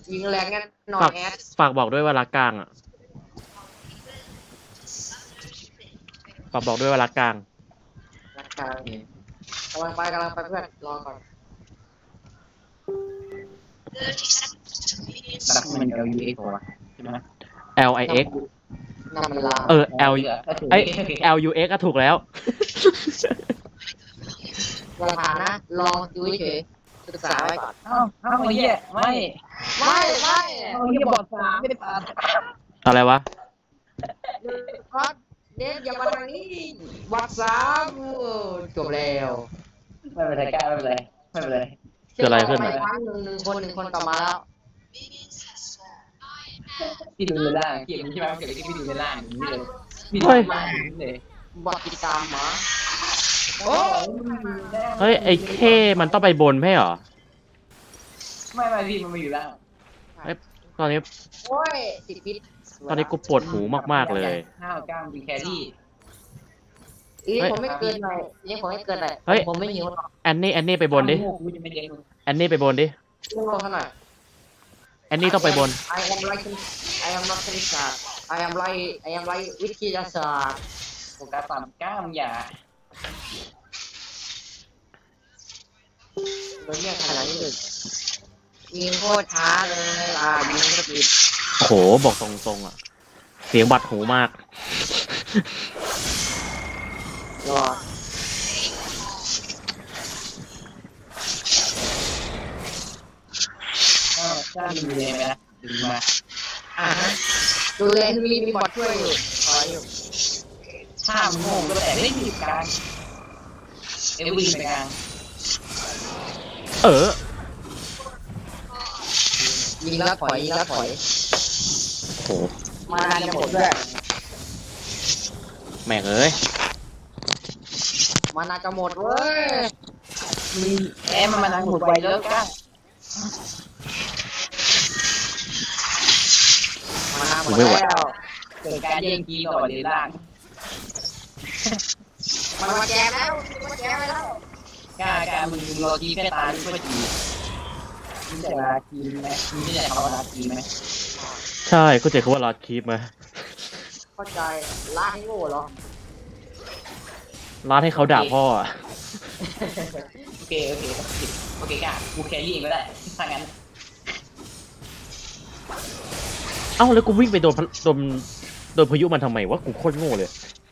ยิงแรงงั้นนอฝาน กแอดฝากบอกด้วยว่ารักกลางอ่ะฝากบอกด้วยว่ารักกลางรักกลางนี่กำลังไปเพื่อนรอก่อนรักมัน LUX วะใช่ไหม LIX นำมันลา L ไอ LUX ก็ถูกแล้วอย่าผ่านนะลองดูเฉยศึกษาไว้ก่อนเอ้าไอ้เหี้ยไม่ เอาเหี้ยบอก3ไม่ได้ผ่านอะไรวะครับเด็กอย่ามาทางนี้วัดสามจบแล้วไม่เป็นไรกล้าไม่เป็นไรไม่เป็นไรเกิดอะไรขึ้นไปครั้งหนึ่งคนกลับมาแล้วพี่ดูในล่างเกมใช่ไหมเกิดอะไรขึ้นพี่ดูในล่างอย่างนี้เลยพี่ดูเฮ้ยในล่างอย่างนี้เลยบัตรกิจกรรมหมาโอ้เฮ้ยไอ้เคมันต้องไปบนไม่เหรอไม่พี่มันมาอยู่ล่างตอนนี้โอ้ยติดพิษตอนนี้กูปวดหูมากๆเลยห้าวกล้ามมีแครี่อีผมไม่เกินหน่อยอีผมไม่เกินหน่อยเฮ้ยผมไม่หิวหรอกแอนนี่ไปบนดิกูจะไม่เลี้ยงมึงแอนนี่ไปบนดิเรื่องเท่าไหร่แอนนี่ต้องไปบน I am like I am not คณิตศาสตร์ I am like วิทยาศาสตร์โฟกัสความกล้ามอย่าโดนเรียกขนาดนี้เลยยิงโคตรช้าเลยยิงก็ผิดโอ้โห บอกตรงๆอ่ะ เสียงบัดหูมากรอกล้ามมีเลยไหมนะดึงมาดูเลยมีบอทช่วยอยู่คอยอยู่ถ้ามึงโง่ก็แต่ไม่มีกลางเอวินไปกลางเออยิงแล้วถอยโอ้โหมานานจะหมดด้วยแม่งเอ้ยมานานจะหมดเว้ยมีแอมมันนั่งหมดไวแล้วกล้ามานานหมดแล้วเกิดการแย่งกีต่อเลยล่างมันมาแจมแล้วมาแจมไปแล้วกล้ามึงรอกีแค่ตาหรือว่าจีมึงจะลากีไหมมึงจะคำว่าลากีไหมใช่ก็เจอคำว่าลอดคีปมาเข้าใจลากให้โง่เหรอลาดให้เขาด่าพ่ออะโอเคกล้ากูแครี่เองก็ได้ถ้างั้นเอ้าแล้วกูวิ่งไปโดนพายุมันทำไมวะ กูโคตรโง่เลย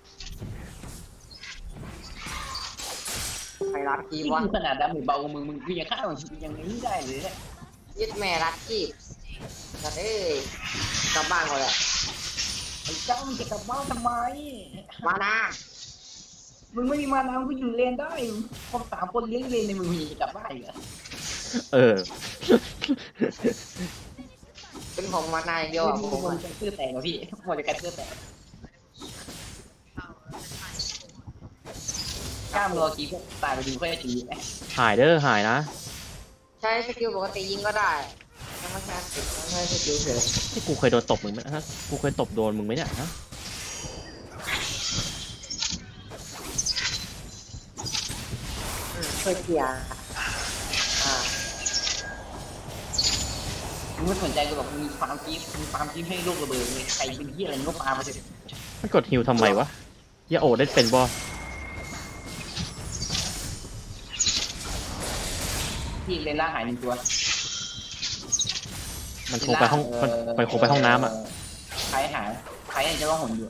ใครรักกีที่วะกูขนาดดำหรือเบามึงกูยังฆ่ามึงยังไม่ได้เลยเนี่ยยึดแม่รักกีสัตว์เอ้ยกลับบ้านก่อนแหละไอ้เจ้ามึงจะกลับบ้านทำไมมานามึงไม่มีมานามึงอยู่เลนได้พอ3 คนเลี้ยงเลนในมึงมีกลับบ้านเหรอเออเป็นของมานาอย่างเดียวอ่ะมึงผมมันจะเสื้อแตกเหรอพี่หมดจะกันเสื้อแตกกล้ามรอกีก็ตายไปดูค่อยตีไหมหายเด้อหายนะใช้สกิลปกติยิงก็ได้ไม่ใช่สกิลเฉยที่กูเคยโดนตบมึงไหมฮะ กูเคยตบโดนมึงไหมเนี่ยฮะช่วยเคลียร์มึงไม่สนใจกูหรอกมีความคิดให้โลกระเบิดเลยใครเป็นที่อะไรก็ปามาเถอะมันกดฮิวทำไมวะยาโอได้เป็นบอที่เลนล่างหาย1 ตัวมันคงไปห้องมันคงไปห้องน้ำอ่ะใครหายใครจะว่าหนอยู่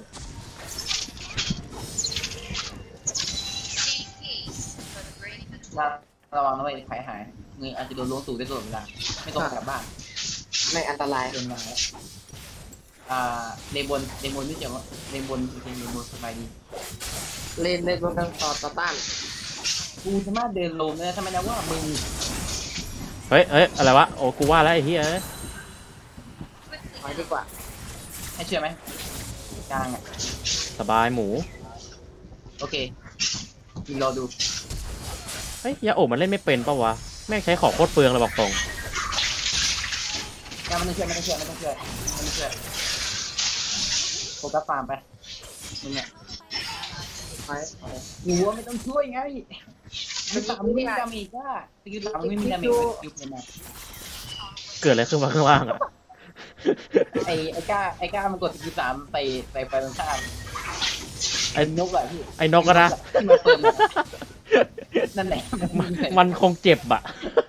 ระวังนะเว้ยใครหายเงยอาจจะโดนล้วงตูดได้ตลอดเวลาไม่ต้องกลับบ้านไม่อันตรายเดินมาแล้วเลนบนนี่เจ๋งวะเลนบนสบายดีเล่นบนทางต่อต้านกูสามารถเดินลงได้ถ้าไม่นับว่ามึงเฮ้ยอะไรวะ โอ้ กูว่าแล้วไอ้เหี้ยถอยดีกว่าให้เชื่อไหมกลางอ่ะสบายหมูโอเคยิงรอดูเฮ้ยยาโอมันเล่นไม่เป็นปะวะ แม่งใช้ของโคตรเปลืองเลยบอกตรงไม่ต้องเชื่อโฟกัสฟาร์มไปมึงเนี่ยถอยกูว่าไม่ต้องช่วยไงมัน3 ไม่มีดาเมจก็สกิล3ไม่มีดาเมจยุบเลยนะเกิดอะไรขึ้นมาข้างล่างอะไอ้ก้ามันกด13ไปตรงข้ามไอ้นกอะพี่ไอ้นกก็นะที่มาเปิดนั่นแหละมันคงเจ็บอะ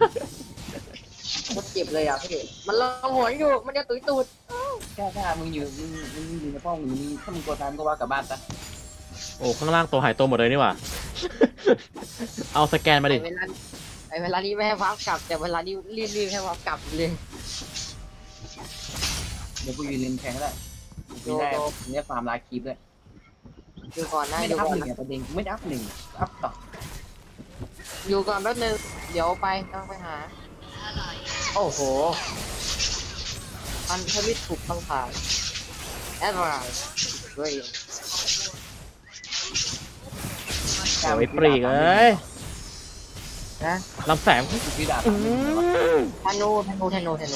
มันเจ็บเลยอ่ะพี่มันลองหัวอยู่มันจะตุยตูดก้ามึงอยู่ในห้องมึงถ้ามึงกดน้ำก็ว่ากลับบ้านซะโอ้ข้างล่างตัวหายตัวหมดเลยนี่หว่า เอาสแกนมาดิเวลานี้ไม่ให้พับกลับแต่เวลานี้รีบให้พับกลับเลยเดี๋ยวกูยืนเล่นแทงก็ได้ไม่ได้ฟาร์มลาคีบด้วยอยู่ก่อนนะไม่อได้ยู่อัพก่อนหนึ่งนะประเด็นกูไม่ได้อัพหนึ่งอัพต่ออยู่ก่อนแป๊บนึงเดี๋ยวไปต้องไปหาโอ้โหอันทวิตถูกต้องผ่านแอดวานซ์ด้วยโอ้ยปรีกเอ้ยนะลำแสงพี่ดาบธนูธนูเหรอธนู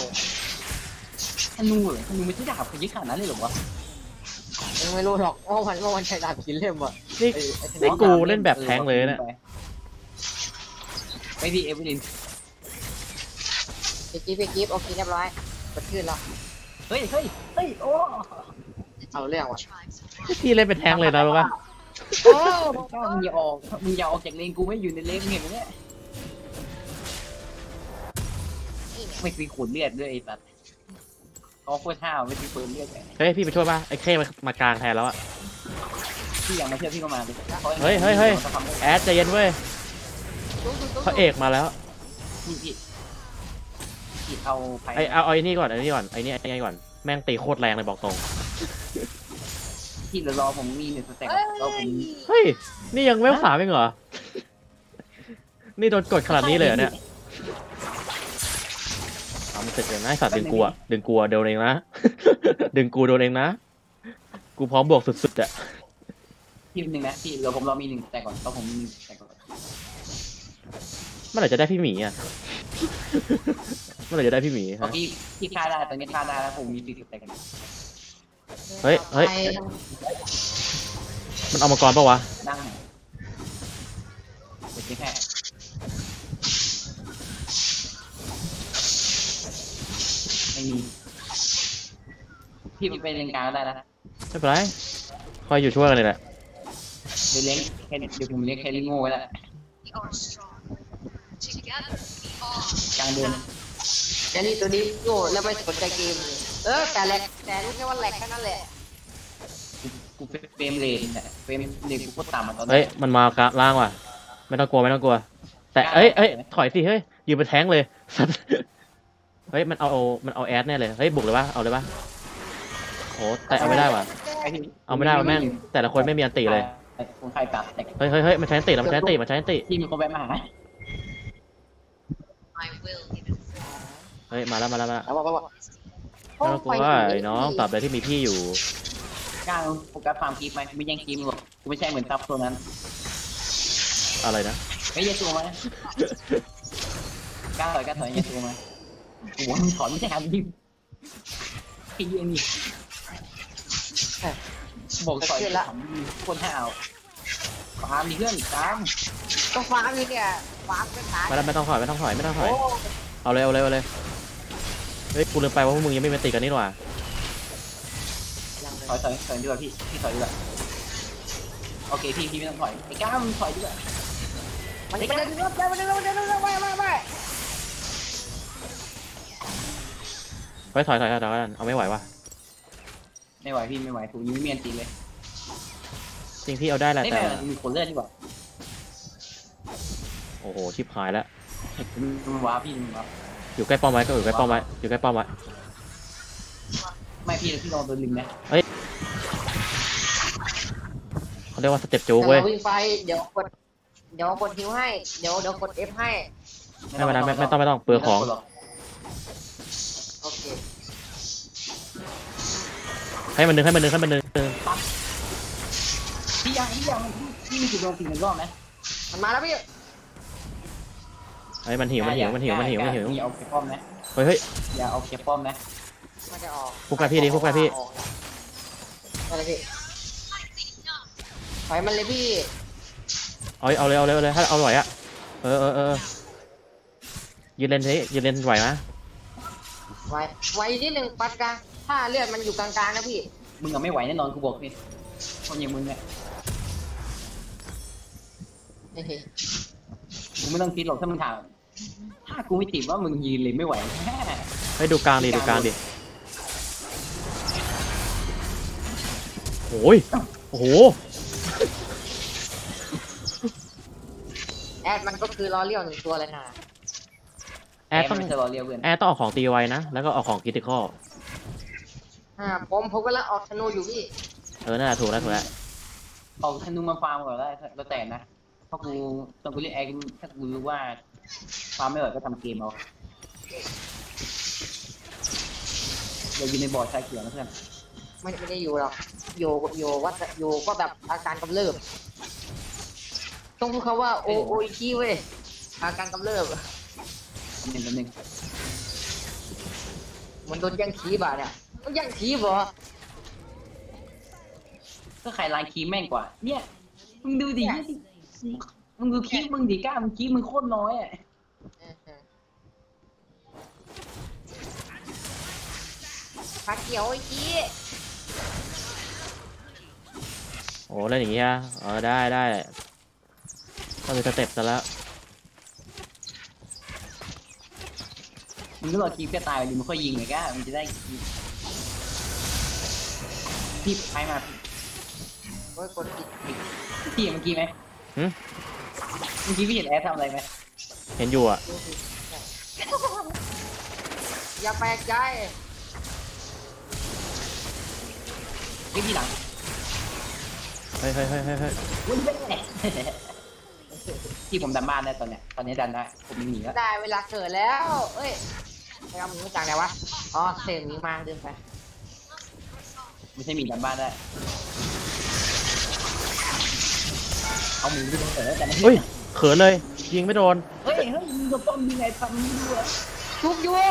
ไม่ใช่ดาบคือยิ่งขนาดนั้นเลยหรอวะยังไม่รู้หรอกว่ามันใช้ดาบกี่เล่มอ่ะนี่นี่กูเล่นแบบแทงเลยเนี่ยไปพี่เอเวอร์ลินไปกิ๊บโอเคเรียบร้อยกดขึ้นแล้วเฮ้ยโอ้เอาเรื่องว่ะพี่เล่นเป็นแทงเลยนะรู้ปะโอ้ก้ามึงอย่าออกจากเลนกูไม่อยู่ในเลนเห็นไหมเนี่ยไม่มีขนเลือดด้วยไอ้สัตว์เขาโคตรห้าวไม่มีปืนเลือดเลยเฮ้ยพี่ไปช่วยป่ะไอ้เข้มากลางแทนแล้วอะพี่อยากมาเชื่อพี่ก็มาเลยเฮ้ยแอดใจเย็นเว้ยพระเอกมาแล้วพี่เอาไปเอาไอ้นี่ก่อนไอ้นี่ก่อนแม่งตีโคตรแรงเลยบอกตรงพี่รอผมมีหนึ่งสเต็ปเราผมเฮ้ยนี่ยังเวล3เองเหรอนี่โดนกดขนาดนี้เลยเหรอเนี่ยทำเสร็จเลยนะไอ้สัตว์ดึงกลัวโดนเองนะ ดึงกูโดนเองนะกูพร้อมบวกสุดๆอะพี่หนึ่งนะพี่เราผมรอมีหนึ่งแต่ก่อนเราผมมีหนึ่งแต่ก่อนเมื่อไหร่จะได้พี่หมีอะ เมื่อไหร่จะได้พี่หมีพอฮะพี่ฆ่าได้ตอนนี้ฆ่าได้แล้วผมมี40แต่กันเฮ้ยมันเอามังกรปะวะนั่งโอเคแค่ไม่มีพี่ไปเล่นกลางได้แล้วนะไม่เป็นไรคอยอยู่ช่วยกันเลยแหละเดี๋ยวเลี้ยงแค่เดี๋ยวผมเลี้ยงแคริโง่ไว้แล้วกลางเดือนแกนี่ตัวนี้โง่แล้วไม่สนใจเกมแต่แหลกแต่รู้แค่ว่าแหลกแค่นั้นแหละกูเฟรมเรทเนี่ยเฟรมเรทกูก็ต่ำมาตอนนี้เฮ้ยมันมากลางล่างว่ะไม่ต้องกลัวแต่เอ้ยถอยสิเฮ้ยยืนเป็นแท้งเลย สัตว์เฮ้ยมันเอาแอดแน่เลยเฮ้ยบุกเลยปะเอาเลยปะโอ้แต่เอาไม่ได้ว่ะเอาไม่ได้ว่ะแม่งแต่ละคนไม่มีอันติเลยคนไทยตัดแต่เฮ้ยมันใช้อันติแล้วมันใช้อันติที่มีคนแวะมาหาเฮ้ยมาแล้วเอาไม่ต้องกลัวไอ้น้องตราบใดที่มีพี่อยู่กล้าโฟกัสฟาร์มคีปไหมไม่แย่งคีปหรอกกูไม่ใช่เหมือนซับตัวนั้นอะไรนะไม่แย่งตัวไหมกล้าถอยแย่งตัวไหมหัวมึงถอนไม่ใช่ครับยิมไอ้เยี่ยนี่บอกถอยคนห้าวฟาร์มมีเพื่อนตามก็ฟ้ามีเนี่ยฟ้าเป็นตายไม่ต้องถอยเอาเลยเฮ้ยกูลืมไปว่าพวกมึงยังไม่เป็นติกันนี่หว่าถอยดีกว่าพี่ถอยดีกว่าโอเคพี่ไม่ต้องถอยไอ้ก้ามึงถอยดีกว่ามันเดินไปถอยกันเอาไม่ไหวว่ะไม่ไหวพี่ไม่ไหวถูกยิงไม่เมียนตีเลยจริงพี่เอาได้แหละไม่แต่ไหวมีคนเลือดดีกว่าโอ้โหชิบหายแล้วมึงว้าพี่มึงว้าอยู่ใกล้ป้อมไว้อยู่ใกล้ป้อมไว้ไม่พี่ลองโดนลิงนะเขาเรียกว่าสเต็ปจูเว้ยวิ่งไปเดี๋ยวกดฮิวให้เดี๋ยวกด F ให้ไม่ต้องเปลืองของโอเคให้มันดึงพี่มีจุดโดนตีหนึ่งรอบไหมมันมาแล้วพี่เฮ้ยมันหิวอย่าเอาเก็บป้อมนะเฮ้ยอย่าเอาเก็บป้อมนะมันจะออกพวกกันพี่ดิอะไรพี่ถอยมันเลยพี่เอาเลยถ้าเอาไหวอะยืนเล่นไหวไหมไวนิดนึงปัดกลางถ้าเลือดมันอยู่กลางๆนะพี่มึงอะไม่ไหวแน่นอนกูบอกนี่คนอย่างมึงเนี่ยเฮ้ยกูไม่ต้องคิดหรอกถ้ามึงถามถ้ากูไม่ติดว่ามึงยืนเลยไม่ไหวแน่ให้ดูกลางดิดูกลางดิโอ้ยโอ้โหแอดมันก็คือล้อเลี้ยวหนึ่งตัวเลยนะแอดต้องมันจะรอเรียวเพื่อนแอดต้องออกของตีไวนะแล้วก็ออกของคริติคอลผมกำลังออกธนูอยู่พี่นั่นแหละถูกแล้วถูกแล้วเอาธนูมาฟาร์มก่อนได้แล้วแต่นะเพราะกูตอนกูเล่นแอร์ถ้ากูรู้ว่าฟาร์มไม่ไหวก็ทำเกมเอาเดี๋ยวอยู่ในบอร์ดชายเขียวนะเพื่อนไม่ได้อยู่หรอกอยู่วัดอยู่ก็แบบอาการกำเริบต้องพูดคำว่าโออิคิเว้ยอาการกำเริบหนึ่งมันโดนย่างขี้บ่าเนี่ยมันย่างขี้บ่ก็ใครลายคีแม่งกว่า เนี่ยมึงดูดิมึงดูคีมึงดิก้ามึงคีมึงโคตรน้อยอ่ะผักเขียวไอ้ขี้โอ้เล่นอย่างเงี้ยได้ต้องมีสเต็ปซะแล้วมึงก็รอคีแค่ตายไปดิมึงค่อยยิงเลยก้ามึงจะได้คีพี่ไปมาโอ้ยกดผิดพี่เมื่อกี้ไหมเมื่อกี้พี่เห็นแอร์ทำอะไรไหมเห็นอยู่อ่ะอย่าแปลกใจพี่หลังเฮ้ยวิ่งไปไหนที่ผมดันบ้านได้ตอนนี้ดันได้ผมหนีแล้วได้เวลาเกิดแล้วเอ้ยไปเอาหมูจากไหนวะอ๋อเศษหมีมาเดินไปไม่ใช่หมีดันบ้านได้เอาหมูไปตรงเสร็จแล้วแต่ไม่เฮ้ยเขินเลยยิงไม่โดนเฮ้ยมึงจะป้อมยังไงทำมึงด้วยทุกยั่ว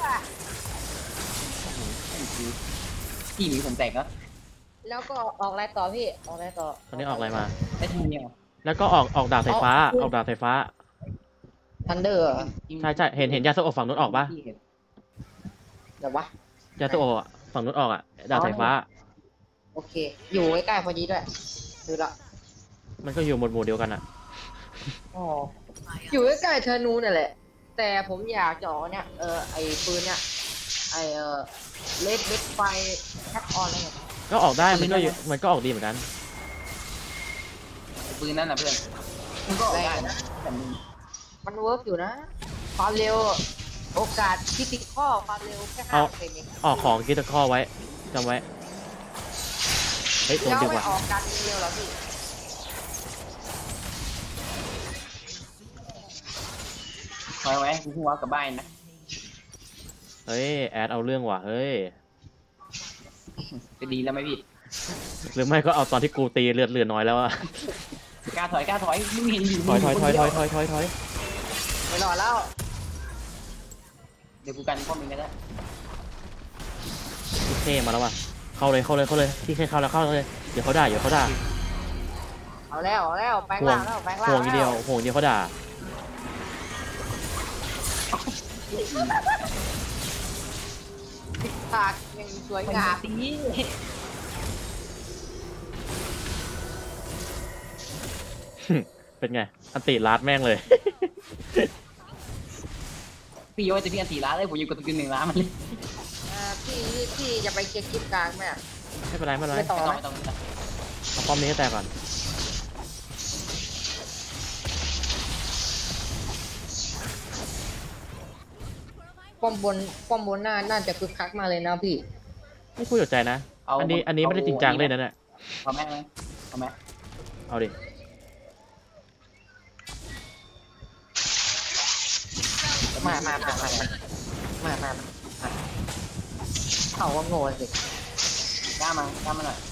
พี่หมีผมแตกแล้วแล้วก็ออกอะไรต่อพี่ออกอะไรต่อตอนนี้ออกอะไรมาได้ทีเดียวแล้วก็ออกดาบสายฟ้าออกดาบสายฟ้าทันเดอร์ใช่เห็นยาสโอะฝั่งนู้นออกปะเดี๋ยววะยาสโอะฝั่งนู้นออกอ่ะดาบสายฟ้าโอเค อยู่ใกล้ๆพอดีด้วยดูละมันก็อยู่หมวดเดียวกันอ่ะอ๋ออยู่ใกล้ๆเธอนูนั่นแหละ แต่ผมอยากจะออกเนี่ยไอ้ปืนเนี่ยไอ้เลดไฟแคปออนอะไรเงี้ยก็ออกได้มันก็ออกดีเหมือนกันปืนนั่นนะเพื่อนมึงก็ออกได้นะแต่มึงมันเวิร์กอยู่นะ ความเร็วโอกาสคิติข้อความเร็วแค่เอา 5%เองออกของคิดตะข้อไว้จำไว้เฮ้ยโดนแล้วดึงไม่ว่ะออกการเร็วเหรอพี่คอยไว้กูเพิ่งว้าวกลับบ้านนะเฮ้ยแอดเอาเรื่องว่ะเฮ้ยจะดีแล้วไหมพี่หรือไม่ก็เอาตอนที่กูตีเลือดเหลือน้อยแล้วอะกล้าถอยมึงเห็นอยู่ถอยไม่รอดแล้วเดี๋ยวกูกันป้อมมึงก็ได้พี่เท่มาแล้วว่ะเข้าเลยพี่แค่เข้าเลยเดี๋ยวเขาด่าเอาแล้วแปลงห่วร่าง งแล้วแปลงร่างห่วงอย่างเดียวเขาด่าฉากยังสวยงามตีเป็นไงอันติลาดแม่งเลยพี่โยจะพี่อัน4 ล้านเลยผมอยู่กับตะกิน1 ล้านมันเลยพี่จะไปเก็บคลิปกลางไหมไม่เป็นไรไม่ต่อไม่ต้องเอาป้อมนี้ให้แตกก่อนป้อมบนน่าจะคึกคักมากเลยนะพี่ไม่พูดจากใจนะอันนี้ไม่ได้จริงจังเลยนะเนี่ยเอาแม่ไหมเอาแม่เอาดิมาเขาว่าโง่สิกล้ามาหน่อย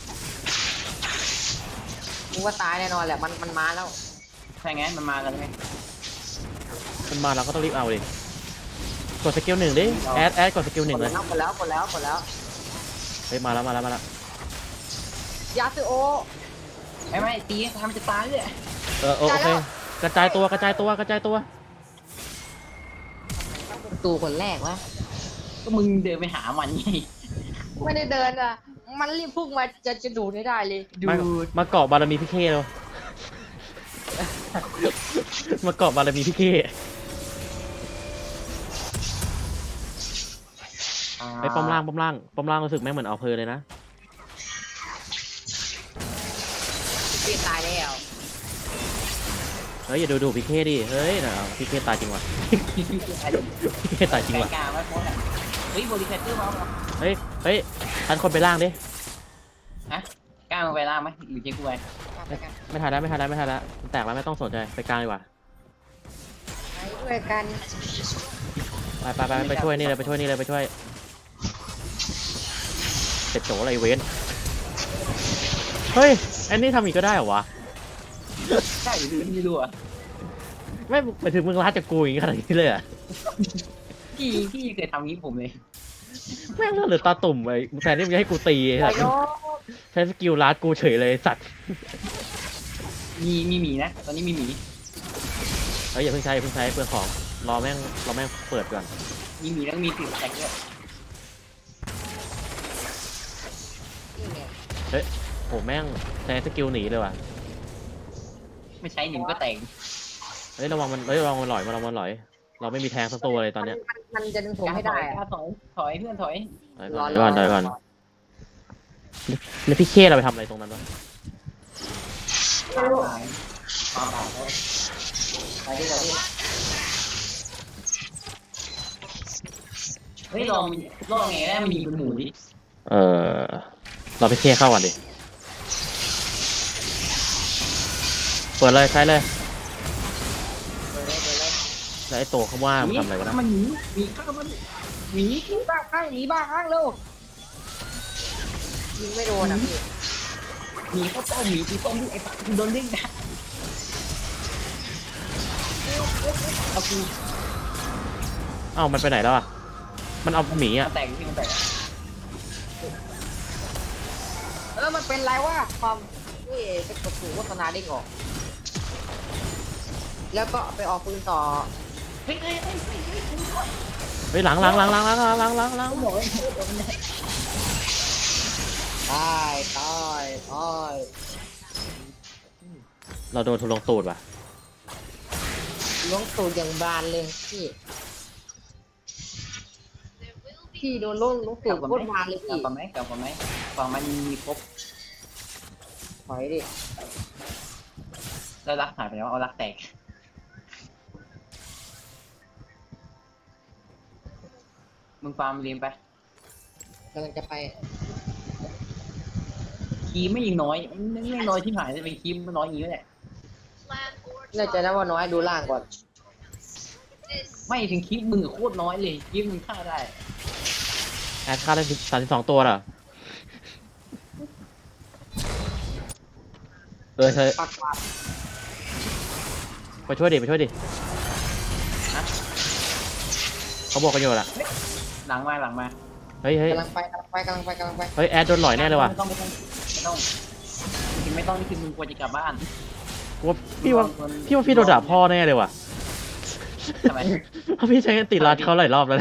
มึงว่าตายแน่นอนแหละมันมาแล้วใช่ไงมันมากันไงมันมาเราก็ต้องรีบเอาดิกดสกิล 1ดิแอดกดสกิล 1เลยกดแล้วเฮ้ยมาแล้วยาซึโอไม่ตีทำจะตายเลยโอเคกระจายตัวตูคนแรกวะก็มึงเดินไปหามันไงไม่ได้เดินอ่ะมันรีบพุ่งมาจะดูดให้ได้เลยดูมาเกาะบารมีพี่เคแล้วมาเกาะบารมีพี่เคไอ้ป้อมล่างรู้สึกแม่งเหมือนเอาเพลเลยนะพี่ตายแล้วเฮ้ยอย่าดูพี่เคดิเฮ้ยนะพี่เคตายจริงว่ะพี่เคตายจริงว่ะกลางไว้โพสอ่ะเฮ้ยบริเซตเตอร์มาเอาเฮ้ยทันคนไปล่างดิฮะกล้ามึงไปล่างไหมหรือเจ๊กูไปไม่ทันแล้วมันแตกแล้วไม่ต้องสนใจไปกลางดีกว่าไปด้วยกันไปช่วยนี่เลยไปช่วยเสร็จโจอะไรเว้นเฮ้ยอันนี้ทำอีกก็ได้เหรอวะใช่หรือไม่รู้อ่ะไม่ไปถึงมึงรัดจากกูอย่างนี้ขนาดนี้เลยอ่ะพี่เคยทำงี้ผมเลยแม่งเหลือตาตุ่มไอ้แฟนนี่มึงจะให้กูตีไอ้สัตว์ใช้สกิลรัดกูเฉยเลยสัตว์มีหมีนะตอนนี้มีหมีเฮ้ยอย่าเพิ่งใช้เปลืองของรอแม่งเปิดก่อนมีหมีแล้วมีติดแตกด้วยโหแม่งใช้สกิลหนีเลยว่ะไม่ใช้หนึ่งก็แตกเฮ้ยระวังมันหลอยเราไม่มีแทงสักตัวเลยตอนเนี้ยมันจะดึงผมให้ได้อะถอยเพื่อนถอยถอยก่อนแล้วพี่เคเราไปทำอะไรตรงนั้นวะไปดิเฮ้ยลองไงได้มันยิงเป็นหมูดิเราไปเคเข้าก่อนดิเปิดเลยใช้เลยแล้วไอ้โตเขาว่ามันทำอะไรวะนะมันหมีข้างมันหมีบ้าข้างเร็วยิงไม่โดนอ่ะพี่หมีข้าวต้มหมีตีต้มที่ไอ้ปะโดนเด้งนะเอากูอ้าวมันไปไหนแล้วอ่ะมันเอาหมีอ่ะมันแตกที่มันแตกมันเป็นไรวะความนี่เป็นกระปุกโฆษณาได้ออกแล้วก็ไปออกปืนต่อเฮ้ยเฮ้ยหลังตายเราโดนทุลงตูดว่ะล้วงตูดอย่างบานเลยพี่โดนล้วงตูดโคตรบานเลยพี่กลับไหมฝั่งมันมีครบถอยดิแล้วรักหายไปแล้วเอารักแตกมึงฟาร์มเรียนไปกำลังจะไปคีไม่ยิงน้อยไม่น้อยที่หายจะเป็นคีมันน้อยอย่างนี้แหละน่าจะได้ว่าน้อยดูล่างก่อนไม่ถึงคีมึงโคตรน้อยเลยคีมึงฆ่าได้แอดฆ่าได้32ตัวเหรอใช่ปักหลักไปช่วยดิเขาบอกกันอยู่ล่ะหลังมาเฮ้ยกำลังไปเฮ้ยแอดโดนหลอยแน่เลยว่ะไม่ต้องนี่คือมึงควรจะกลับบ้านพี่ว่าพี่โดนด่าพ่อแน่เลยว่ะทำไมเพราะพี่ใช้ติรัดเขาหลายรอบแล้ว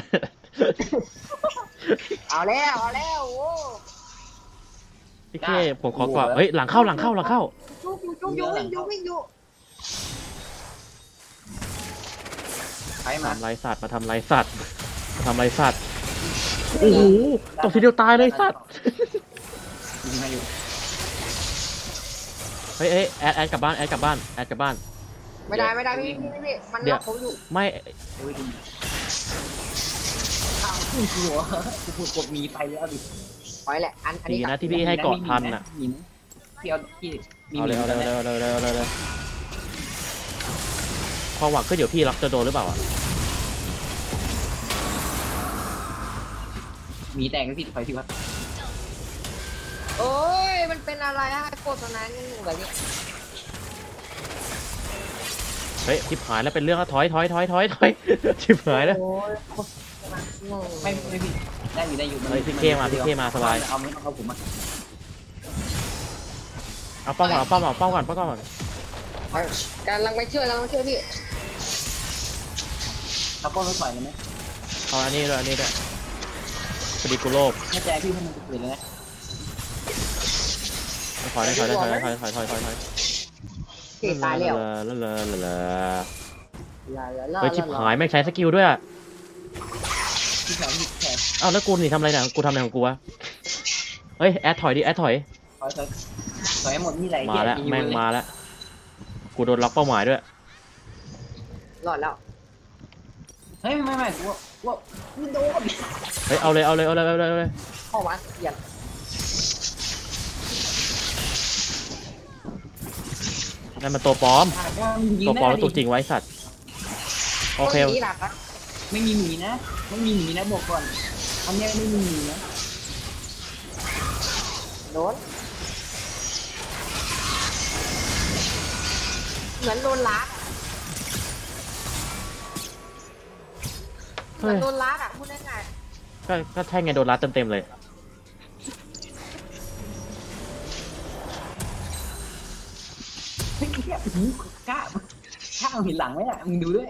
เอาแล้วโอ้พี่เคผมขอกว่าเฮ้ยหลังเข้าจุกอยู่วิ่งอยู่ใครมาทำไรสัตว์มาทำไรสัตว์โอ้โหตกทีเดียวตายเลยสัตว์ยิงให้อยู่เฮ้ยแอดกลับบ้านไม่ได้พี่มันล็อกผมอยู่ไม่โอ้ยข้าวขึ้นหัวกูพูดกดมีไปแล้วดิถอยแหละอันดีนี้นะที่พี่ให้เกาะทันอ่ะหินที่เอาที่มีเอาเลยความหวังก็เดี๋ยวพี่ล็อกจะโดนหรือเปล่าอ่ะมีแตกไม่ผิดถอยทีวะโอ้ยมันเป็นอะไรฮะโฆษณาเงี้ยแบบนี้เฮ้ยชิบหายแล้วเป็นเรื่องแล้วถอยชิบหายแล้วโอ้ยไม่ผิดได้อยู่เฮ้ยพี่เคมาสบายเอาไม่ต้องเอาผมมาเอาป้อมก่อนกำลังไปช่วยพี่เอาป้อนรถไฟเลยไหมเอาอันนี้ด้วยอดีกูโลภไม่ใจพี่พวกมึงจะเปลี่ยนเลยนะถอยถอยถอยถอยถอยถอยถอยถอยถอยเก่ตายแล้วเฮ้ยชิบหายแม่งใช้สกิลด้วยอ่ะพี่แขกพี่แขกเอ้าแล้วกูนี่ทำอะไรเนี่ยกูทำอะไรของกูวะเฮ้ยแอดถอยดิแอดถอยถอยหมดนี่ไหลมาแล้วแม่งมาแล้วกูโดนล็อกเป้าหมายด้วยรอดแล้วเฮ้ยไม่กูว่ามึงโดนเฮ้ยเอาเลยเอาเลยเอาเลยเอาเลยเอาเลยเข้ามาเกียนนั่นมันตัวปลอม ตัวปลอมแล้วตัวจริงไว้สัตว์โอเคนี่หลักนะไม่มีหมีนะไม่มีหมีนะบอกก่อนอันนี้ไม่มีหมีนะโดนเหมือนโดนลัดเหมืเฮ้อนยโดนลัดอ่ะพูดง่ายก็แท่งไงโดนรัดเต็มๆเลยเฮ้ยแค่หูกล้าข้าวเห็นหลังไหมอ่ะมึงดูด้วย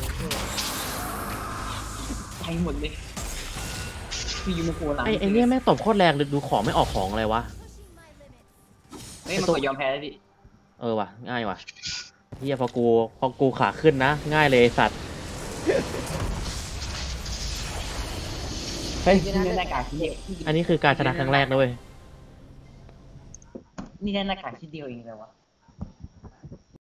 ไปหมดเลยพี่ยูมาโกหลังไอ้เนี่ยแม่งตบโคตรแรงเลยดูของไม่ออกของอะไรวะเฮ้ยมันกดยอมแพ้แล้วพี่เออว่ะง่ายว่ะเฮียพอกูขาขึ้นนะง่ายเลยไอ้สัตว์เฮ้ยนี่ได้หน้ากากชิ้นเดียวอันนี้คือการชนะครั้งแรกนะเว้ยนี่ได้หน้ากากชิ้นเดียวเองเลยวะ